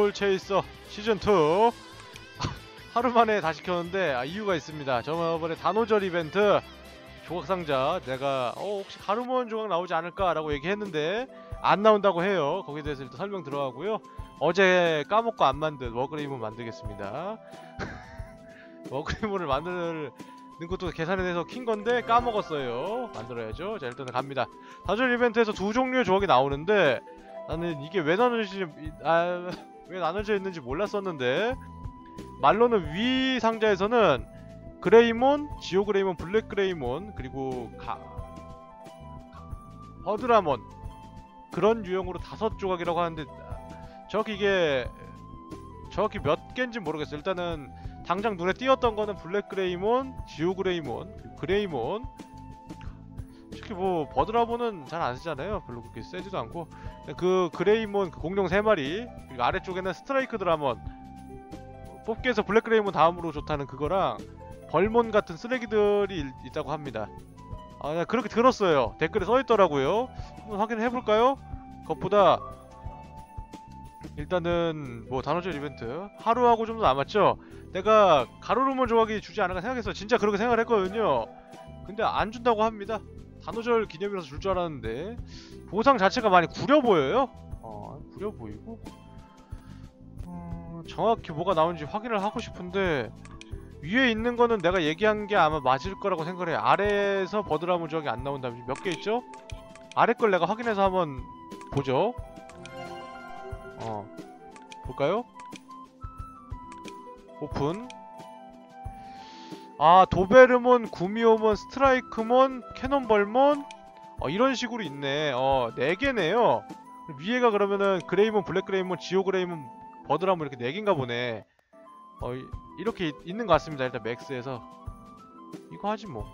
소울 체이서 시즌2 하루 만에 다시 켰는데 이유가 있습니다. 저번에 단오절 이벤트 조각상자 내가 혹시 가루몬 조각 나오지 않을까 라고 얘기했는데 안 나온다고 해요. 거기에 대해서 일단 설명 들어가고요. 어제 까먹고 안 만든 워그레이몬 만들겠습니다. 워그레이몬을 만드는 것도 계산해서 킨 건데 까먹었어요. 만들어야죠. 자, 일단은 갑니다. 단오절 이벤트에서 두 종류의 조각이 나오는데 나는 이게 왜 나눠져 있는지 몰랐었는데, 말로는 위 상자에서는 그레이몬, 지오그레이몬, 블랙그레이몬, 그리고 버드라몬 그런 유형으로 5조각이라고 하는데 정확히 몇 개인지 모르겠어요. 일단은 당장 눈에 띄었던 거는 블랙그레이몬, 지오그레이몬, 그리고 그레이몬. 특히 뭐 버드라몬은 잘 안 쓰잖아요. 별로 그렇게 세지도 않고. 그 그레이몬 그 공룡 3마리, 그리고 아래쪽에는 스트라이크 드라몬, 뽑기에서 블랙그레이몬 다음으로 좋다는 그거랑 벌몬 같은 쓰레기들이 있다고 합니다. 그렇게 들었어요. 댓글에 써있더라고요. 한번 확인해볼까요? 그것보다 일단은 뭐 단오절 이벤트 하루하고 좀 더 남았죠? 내가 가루루몬 조각이 주지 않을까 생각했어. 진짜 그렇게 생각을 했거든요. 근데 안 준다고 합니다. 단오절 기념이라서 줄 줄 알았는데 보상 자체가 많이 구려 보여요. 구려 보이고 정확히 뭐가 나오는지 확인을 하고 싶은데 위에 있는 거는 내가 얘기한 게 아마 맞을 거라고 생각을 해요. 아래에서 버드라몬 조각이 안 나온다면 몇 개 있죠? 아래 걸 내가 확인해서 한번 보죠. 볼까요? 오픈. 도베르몬, 구미호몬, 스트라이크몬, 캐논벌몬 이런 식으로 있네. 4개네요. 위에가 그러면은 그레이몬, 블랙그레이몬, 지오그레이몬, 버드라몬 이렇게 4개인가 보네. 이렇게 있는 것 같습니다. 일단 맥스에서 이거 하지 뭐.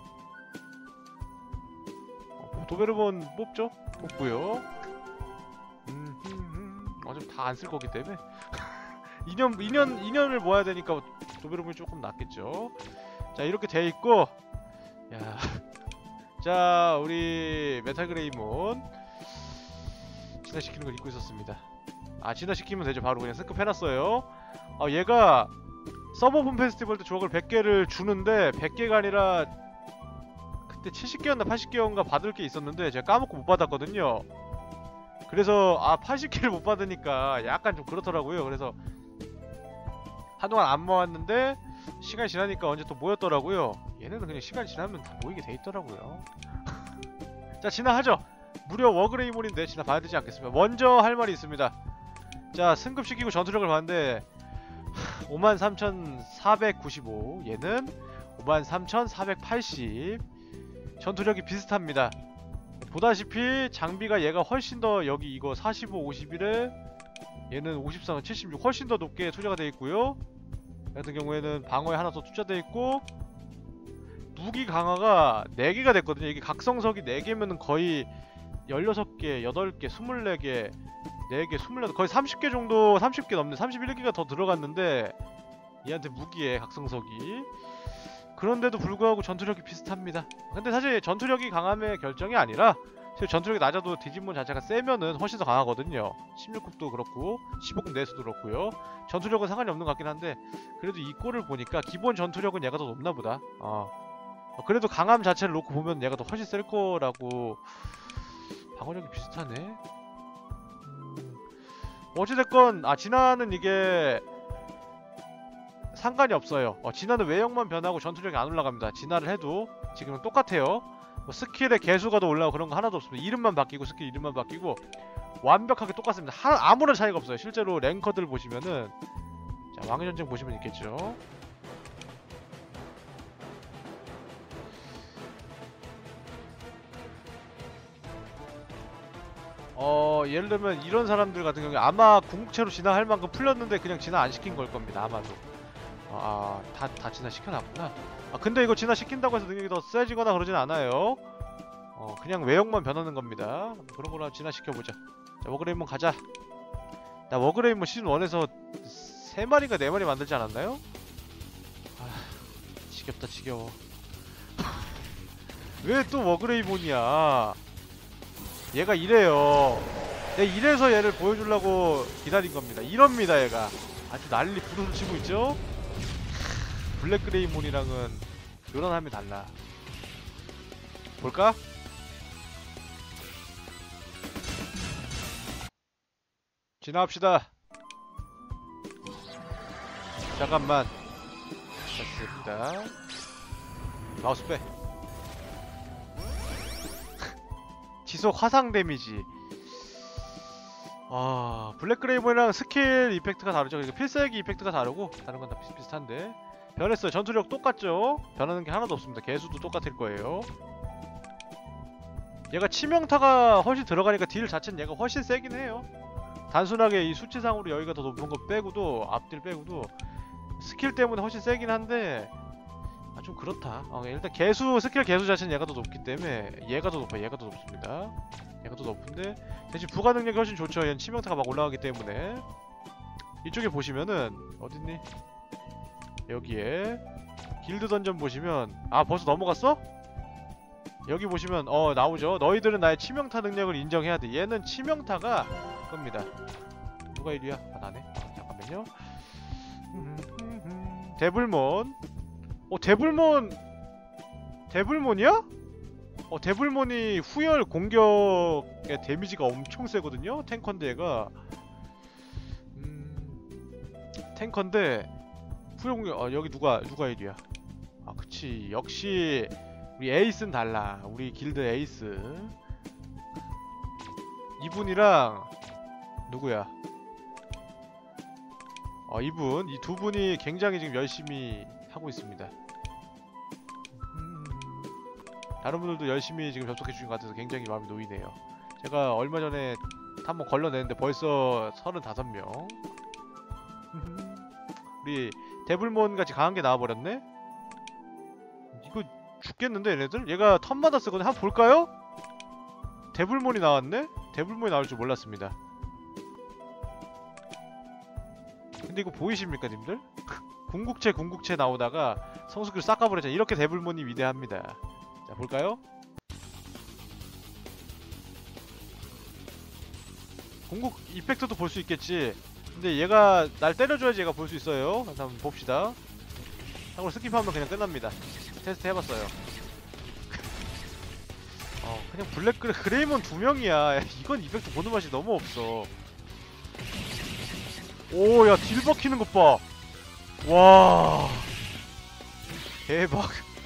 도베르몬 뽑죠? 뽑고요. 어차피 다 안 쓸 거기 때문에 2년을 모아야 되니까 도베르몬이 조금 낫겠죠. 자, 이렇게 돼 있고, 야, 자, 우리 메탈그레이몬 진화시키는 걸 잊고 있었습니다. 진화시키면 되죠. 바로 그냥 승급 해놨어요. 얘가 서버분 페스티벌 때 조각을 100개를 주는데 100개가 아니라 그때 70개였나 80개였나 받을 게 있었는데 제가 까먹고 못 받았거든요. 그래서 80개를 못 받으니까 약간 좀 그렇더라고요. 그래서 한동안 안 모았는데 시간이 지나니까 언제 또 모였더라고요. 얘네는 그냥 시간이 지나면 다 모이게 돼 있더라고요. 자, 진화하죠. 무려 워그레이몬인데 진화 봐야 되지 않겠습니까? 먼저 할 말이 있습니다. 자, 승급시키고 전투력을 봤는데 53,495, 얘는 53,480. 전투력이 비슷합니다. 보다시피 장비가 얘가 훨씬 더, 여기 이거 45, 51에 얘는 54, 76 훨씬 더 높게 투자가 되어 있고요. 같은 경우에는 방어에 하나 더 투자되어 있고, 무기 강화가 4개가 됐거든요. 이게 각성석이 4개면은 거의 16개, 8개, 24개, 4개, 28, 거의 30개 정도, 30개 넘는 31개가 더 들어갔는데 얘한테 무기에 각성석이. 그런데도 불구하고 전투력이 비슷합니다. 근데 사실 전투력이 강함의 결정이 아니라 사실 전투력이 낮아도 디지몬 자체가 세면은 훨씬 더 강하거든요. 16급도 그렇고 15급 내에서도 그렇고요. 전투력은 상관이 없는 것 같긴 한데 그래도 이 꼴을 보니까 기본 전투력은 얘가 더 높나 보다. 그래도 강함 자체를 놓고 보면 얘가 더 훨씬 셀 거라고. 방어력이 비슷하네. 어찌됐건 진화는 이게 상관이 없어요. 진화는 외형만 변하고 전투력이 안 올라갑니다. 진화를 해도 지금은 똑같아요. 뭐 스킬의 개수가 더 올라가고 그런 거 하나도 없습니다. 이름만 바뀌고 스킬 이름만 바뀌고 완벽하게 똑같습니다. 아무런 차이가 없어요. 실제로 랭커들 보시면은, 자, 왕의 전쟁 보시면 있겠죠. 예를 들면 이런 사람들 같은 경우에 아마 궁극체로 진화할 만큼 풀렸는데 그냥 진화 안 시킨 걸 겁니다. 아마도. 다 진화시켜놨구나. 근데 이거 진화시킨다고 해서 능력이 더 세지거나 그러진 않아요. 그냥 외형만 변하는 겁니다. 그런 거로 진화시켜보자. 자, 워그레이몬 가자. 나 워그레이몬 시즌1에서 3마리인가 4마리 만들지 않았나요? 지겹다, 지겨워. 왜 또 워그레이몬이야? 얘가 이래요. 이래서 얘를 보여주려고 기다린 겁니다. 이럽니다 얘가. 아주 난리 부르르 치고 있죠? 블랙 그레이몬이랑은 요란함이 달라. 볼까? 진화합시다. 잠깐만. 됐습니다. 마우스 빼. 지속 화상 데미지. 블랙 그레이몬이랑 스킬 이펙트가 다르죠. 그러니까 필살기 이펙트가 다르고 다른 건 다 비슷비슷한데 변했어요. 전투력 똑같죠? 변하는 게 하나도 없습니다. 개수도 똑같을 거예요. 얘가 치명타가 훨씬 들어가니까 딜 자체는 얘가 훨씬 세긴 해요. 단순하게 이 수치상으로 여기가 더 높은 거 빼고도 앞딜 빼고도 스킬 때문에 훨씬 세긴 한데 좀 그렇다. 일단 개수 스킬 개수 자체는 얘가 더 높기 때문에 얘가 더 높아. 얘가 더 높습니다. 얘가 더 높은데 대신 부가 능력이 훨씬 좋죠. 얘는 치명타가 막 올라가기 때문에. 이쪽에 보시면은 어딨니? 여기에 길드 던전 보시면 벌써 넘어갔어? 여기 보시면 나오죠. 너희들은 나의 치명타 능력을 인정해야 돼. 얘는 치명타가 겁니다. 누가 1위야? 나네. 잠깐만요. 데블몬. 데블몬이야? 데블몬이 후열 공격의 데미지가 엄청 세거든요? 탱커인데 얘가 탱커인데 후열 공격 여기 누가 1위야? 그치. 역시 우리 에이스는 달라. 우리 길드 에이스. 이분이랑 누구야? 이분. 이 두 분이 굉장히 지금 열심히 하고 있습니다. 다른 분들도 열심히 지금 접속해주신 것 같아서 굉장히 마음이 놓이네요. 제가 얼마 전에 한번 걸러냈는데 벌써 35명. 우리 데블몬같이 강한게 나와버렸네? 이거 죽겠는데 얘네들? 얘가 턴마다 쓰거든. 한번 볼까요? 데블몬이 나왔네? 데블몬이 나올 줄 몰랐습니다. 근데 이거 보이십니까 님들? 궁극체 나오다가 성수기를 싹 가버렸잖아. 이렇게 데블몬이 위대합니다. 자 볼까요? 궁극 이펙트도 볼 수 있겠지. 근데 얘가 날 때려줘야지 얘가 볼 수 있어요. 한번 봅시다. 참고로 스킵하면 그냥 끝납니다. 테스트 해봤어요. 그냥 블랙 그레이몬 2명이야. 이건 이펙트 보는 맛이 너무 없어. 오, 야, 딜 박히는 것 봐. 와. 대박.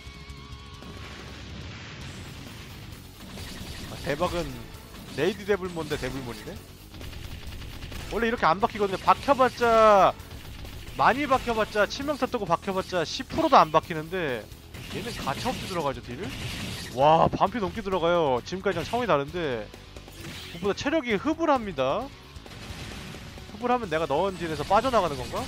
대박은 레이디 데블몬데 데블몬이네? 원래 이렇게 안 박히거든요. 박혀봤자 많이 박혀봤자 치명타 뜨고 박혀봤자 10%도 안 박히는데 얘는 가차없이 들어가죠 딜을? 와 반피 넘게 들어가요. 지금까지랑 차원이 다른데 그보다 체력이 흡을 합니다. 흡을 하면 내가 넣은 딜에서 빠져나가는 건가?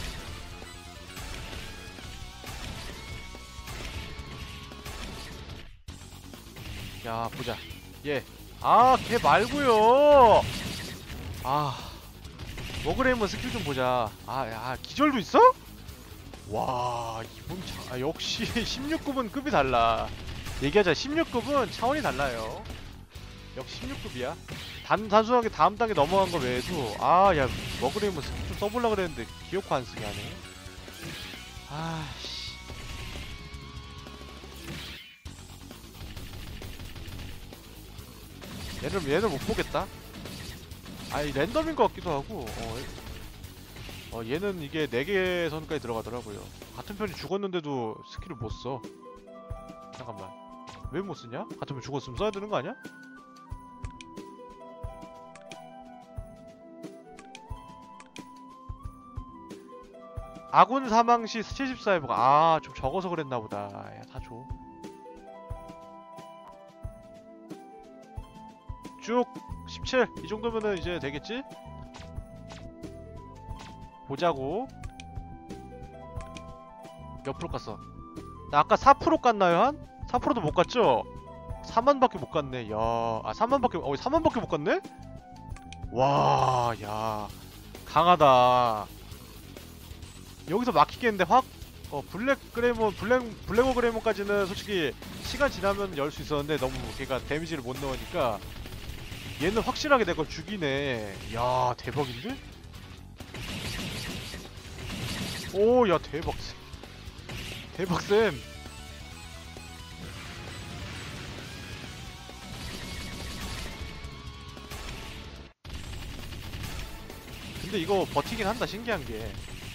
야 보자 얘. 걔 말고요. 머그레이먼 스킬 좀 보자. 야 기절도 있어? 와 이분 역시 16급은 급이 달라. 얘기하자. 16급은 차원이 달라요. 역시 16급이야 단순하게 다음 단계 넘어간 거 외에도 야 머그레이먼 스킬 좀 써보려고 그랬는데 기어코 안 쓰게 하네. 씨. 얘는 못 보겠다. 랜덤인 것 같기도 하고. 얘는 이게 4개 선까지 들어가더라고요. 같은 편이 죽었는데도 스킬을 못 써. 잠깐만. 왜 못 쓰냐? 같은 편 죽었으면 써야 되는 거 아니야? 아군 사망 시 74회복. 좀 적어서 그랬나 보다. 야, 다 줘. 쭉 17. 이 정도면은 이제 되겠지? 보자고. 몇 프로 깠어? 나 아까 4% 깠나요 한? 4%도 못 깠죠? 4만밖에 못 깠네. 야, 3만밖에 3만밖에 못 깠네? 와, 야, 강하다. 여기서 막히겠는데 확. 블랙워 그레이몬까지는 솔직히 시간 지나면 열 수 있었는데 너무 걔가 데미지를 못 넣으니까 얘는 확실하게 내 걸 죽이네. 야, 대박인데? 오, 야, 대박쌤. 대박쌤. 근데 이거 버티긴 한다. 신기한 게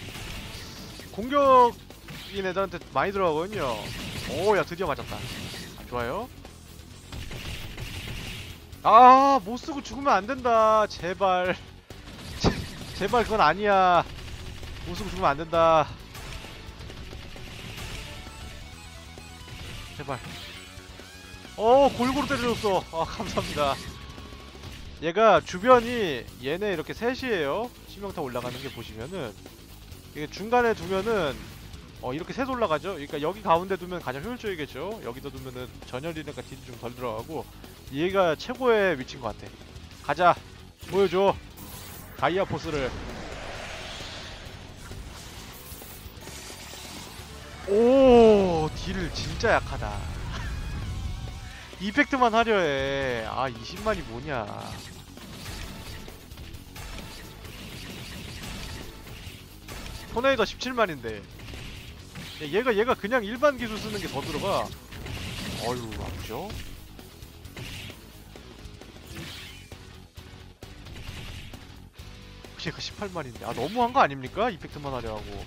공격인 애들한테 많이 들어가거든요. 오, 야, 드디어 맞았다. 아, 좋아요. 아, 못 쓰고 죽으면 안 된다. 제발. 제발 그건 아니야. 못 쓰고 죽으면 안 된다. 제발. 골고루 때려줬어. 아, 감사합니다. 얘가 주변이 얘네 이렇게 셋이에요. 치명타 올라가는 게 보시면은 이게 중간에 두면은 이렇게 셋 올라가죠. 그러니까 여기 가운데 두면 가장 효율적이겠죠. 여기다 두면은 전열이니까 딜이 좀 덜 들어가고 얘가 최고의 위치인 것 같아. 가자. 보여줘. 가이아 포스를. 오, 딜 진짜 약하다. 이펙트만 하려 해. 아, 20만이 뭐냐. 토네이더 17만인데. 얘가 그냥 일반 기술 쓰는 게 더 들어가. 어휴, 아프죠? 얘가 18만인데. 아, 너무한 거 아닙니까? 이펙트만 하려 하고.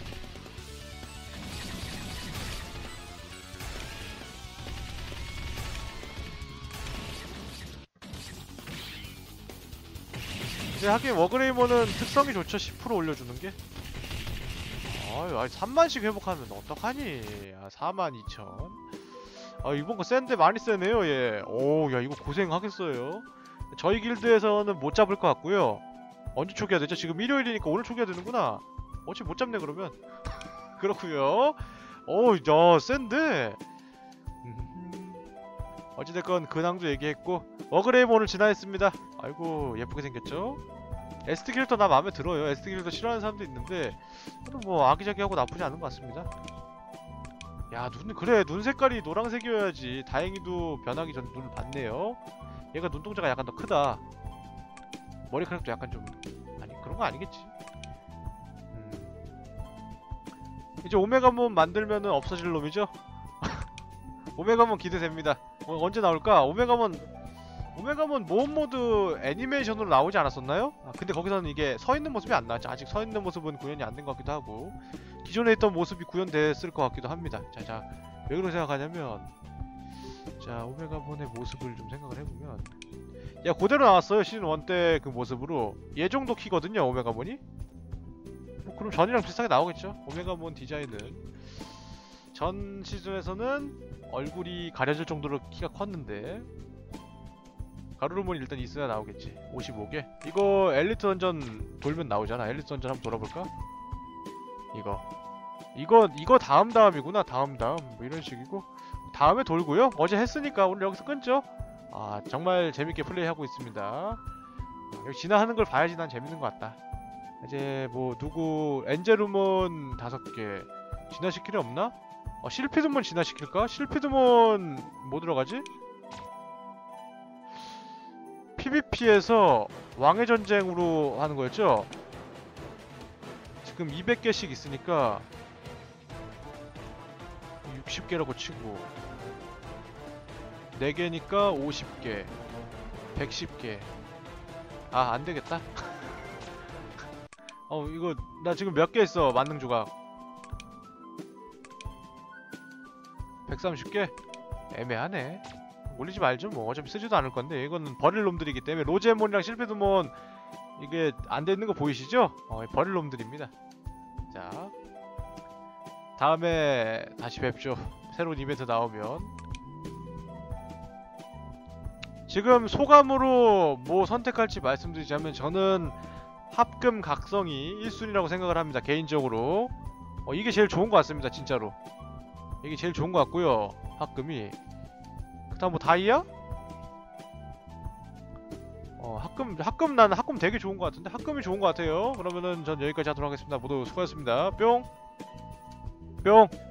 근데 하긴 워그레이머는 특성이 좋죠. 10% 올려주는 게. 아유, 3만씩 회복하면 어떡하니. 아, 42,000. 아, 이번 거 센데 많이 세네요, 얘. 오, 야, 이거 고생하겠어요. 저희 길드에서는 못 잡을 것 같고요. 언제 초기화 되죠? 지금 일요일이니까 오늘 초기화 되는구나. 어차피 못 잡네, 그러면. 그렇구요. 오, 야, 센데. 어찌됐건 근황도 얘기했고 워그레이브 오늘 진화했습니다. 아이고, 예쁘게 생겼죠? 에스트 캐릭터 나 마음에 들어요. 에스트 캐릭터 싫어하는 사람도 있는데 그래도 뭐 아기자기하고 나쁘지 않은 것 같습니다. 야, 그래, 눈 색깔이 노란색이어야지. 다행히도 변하기 전 눈을 봤네요. 얘가 눈동자가 약간 더 크다. 머리카락도 약간 좀... 아니, 그런 거 아니겠지. 이제 오메가몬 만들면은 없어질 놈이죠? 오메가몬 기대됩니다. 언제 나올까? 오메가몬 모험 모드 애니메이션으로 나오지 않았었나요? 아, 근데 거기서는 이게 서있는 모습이 안 나왔죠. 아직 서있는 모습은 구현이 안 된 것 같기도 하고 기존에 있던 모습이 구현됐을 것 같기도 합니다. 자, 왜 그렇게 생각하냐면, 자, 오메가몬의 모습을 좀 생각을 해보면, 야, 그대로 나왔어요. 시즌1 때 그 모습으로. 얘 정도 키거든요, 오메가몬이? 뭐 그럼 전이랑 비슷하게 나오겠죠? 오메가몬 디자인은 전 시즌에서는 얼굴이 가려질 정도로 키가 컸는데 가루르몬이 일단 있어야 나오겠지. 55개? 이거 엘리트 던전 돌면 나오잖아. 엘리트 던전 한번 돌아볼까? 이거 다음이구나. 다음 뭐 이런 식이고 다음에 돌고요. 어제 했으니까 오늘 여기서 끊죠. 아, 정말 재밌게 플레이하고 있습니다. 여기 진화하는 걸 봐야지 난 재밌는 것 같다. 이제 뭐 누구 엔젤루몬 5개 진화시킬 일 없나? 실피드몬 진화시킬까? 실피드몬 뭐 들어가지? PVP에서 왕의 전쟁으로 하는 거였죠? 지금 200개씩 있으니까 60개라고 치고 4개니까 50개 110개. 아, 안되겠다. 이거 나 지금 몇 개 있어. 만능 조각 130개? 애매하네. 올리지 말죠. 뭐 어차피 쓰지도 않을 건데. 이거는 버릴 놈들이기 때문에. 로제몬이랑 실패드몬 이게 안 돼 있는 거 보이시죠? 버릴 놈들입니다. 자, 다음에 다시 뵙죠. 새로운 이벤트 나오면. 지금 소감으로 뭐 선택할지 말씀드리자면 저는 합금 각성이 1순위라고 생각을 합니다. 개인적으로. 이게 제일 좋은 것 같습니다. 진짜로. 이게 제일 좋은 것 같고요. 합금이. 그 다음 뭐 다이아? 나는 합금 되게 좋은 것 같은데 합금이 좋은 것 같아요. 그러면은 전 여기까지 하도록 하겠습니다. 모두 수고하셨습니다. 뿅! 뿅!